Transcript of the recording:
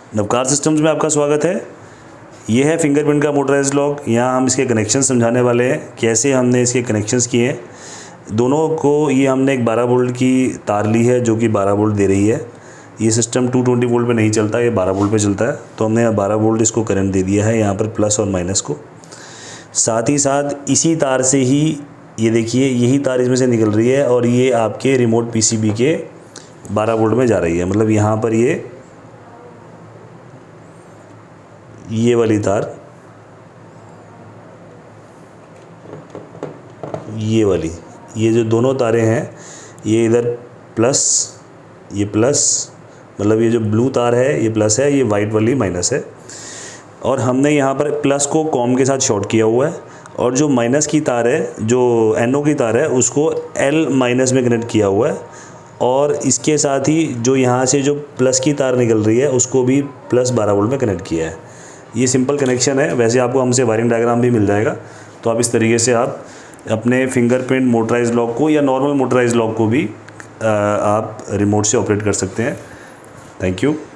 Navkar systems में आपका स्वागत है। ये है फिंगरप्रिंट का मोटराइज्ड लॉक। यहाँ हम इसके कनेक्शन समझाने वाले हैं, कैसे हमने इसके कनेक्शंस किए हैं। दोनों को ये हमने एक 12 वोल्ट की तार ली है जो कि 12 वोल्ट दे रही है। ये सिस्टम 220 वोल्ट पे नहीं चलता, ये 12 वोल्ट पे चलता है। तो हमने यहाँ 12 वोल्ट इसको करंट दे दिया है, यहाँ पर प्लस और माइनस को। साथ ही साथ इसी तार से ही ये देखिए, यही तार इसमें से निकल रही है और ये आपके रिमोट पीसीबी के 12 वोल्ट में जा रही है। मतलब यहाँ पर ये वाली तार, ये वाली, ये जो दोनों तारें हैं, ये इधर प्लस, ये प्लस, मतलब ये जो ब्लू तार है ये प्लस है, ये वाइट वाली माइनस है। और हमने यहाँ पर प्लस को कॉम के साथ शॉर्ट किया हुआ है और जो माइनस की तार है, जो एनओ की तार है, उसको एल माइनस में कनेक्ट किया हुआ है। और इसके साथ ही जो यहाँ से जो प्लस की तार निकल रही है उसको भी प्लस 12 वोल्ट में कनेक्ट किया है। ये सिंपल कनेक्शन है। वैसे आपको हमसे वायरिंग डायग्राम भी मिल जाएगा। तो आप इस तरीके से आप अपने फिंगरप्रिंट मोटराइज्ड लॉक को या नॉर्मल मोटराइज्ड लॉक को भी आप रिमोट से ऑपरेट कर सकते हैं। Thank you.